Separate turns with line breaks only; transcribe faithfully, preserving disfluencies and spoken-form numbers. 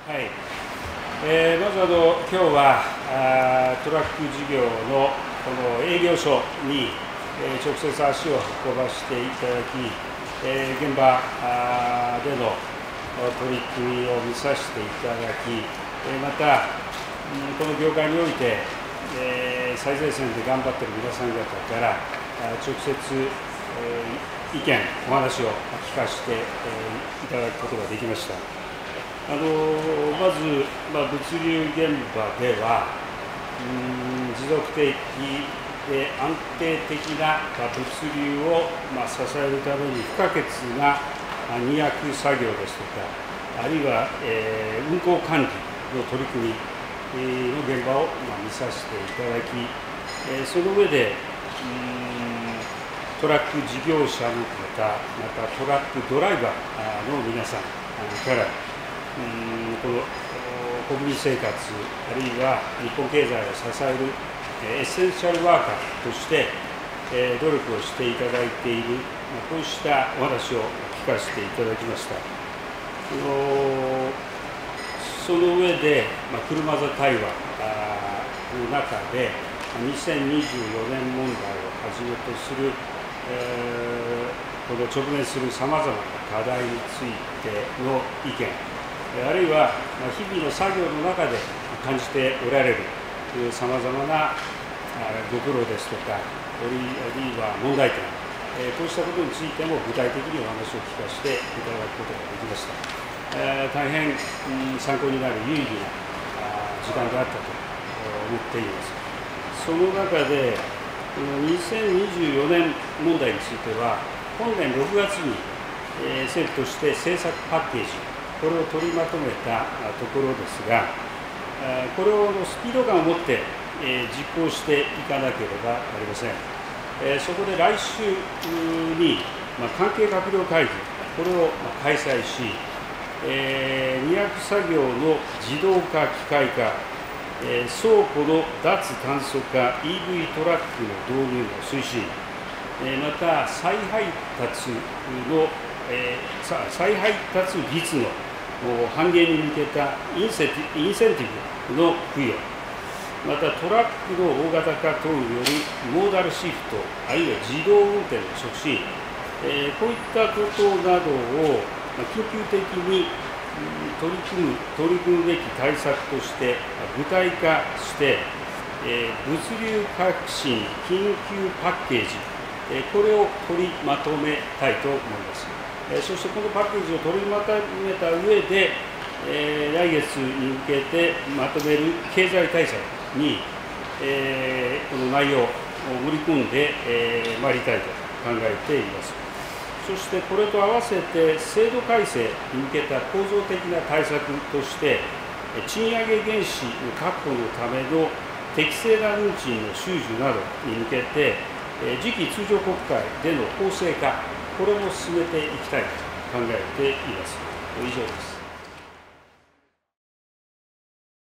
はい、えー、まずあの今日はあトラック事業のこの営業所に、えー、直接足を運ばせていただき、えー、現場あでの取り組みを見させていただき、えー、また、うん、この業界において、えー、最前線で頑張っている皆さん方から直接、えー、意見、お話を聞かせて、えー、いただくことができました。あのまず、まあ、物流現場では、うん持続的で安定的な、まあ、物流を、まあ、支えるために不可欠な、まあ、荷役作業ですとか、あるいは、えー、運行管理の取り組みの現場を、まあ、見させていただき、えー、その上でうんトラック事業者の方、またトラックドライバーの皆さんから、うんこの国民生活、あるいは日本経済を支えるエッセンシャルワーカーとして努力をしていただいている、こうしたお話を聞かせていただきました。その上で、車座対話の中で、にせんにじゅうよねん問題をはじめとする、この直面するさまざまな課題についての意見、あるいは日々の作業の中で感じておられるさまざまなご苦労ですとか、あるいは問題点、こうしたことについても具体的にお話を聞かせていただくことができました。大変参考になる有意義な時間であったと思っています。その中で、にせんにじゅうよねん問題については、本年ろくがつに政府として政策パッケージ、これを取りまとめたところですが、これをスピード感を持って実行していかなければなりません。そこで来週に関係閣僚会議、これを開催し、荷役作業の自動化、機械化、倉庫の脱炭素化、イーブイ トラックの導入の推進、また再配達の再配達率の半減に向けたインセンティインセンティブの付与、またトラックの大型化等によるモーダルシフト、あるいは自動運転の促進、こういったことなどを緊急的に取り組む、取り組むべき対策として具体化して、物流革新緊急パッケージ、これを取りまとめたいと思います。そしてこのパッケージを取りまとめた上で、えー、来月に向けてまとめる経済対策に、えー、この内容を盛り込んでまい、えー、りたいと考えています。そしてこれと合わせて制度改正に向けた構造的な対策として、賃上げ原資の確保のための適正な運賃の収受などに向けて、次期通常国会での法制化、これも進めていきたいと考えています。以上です。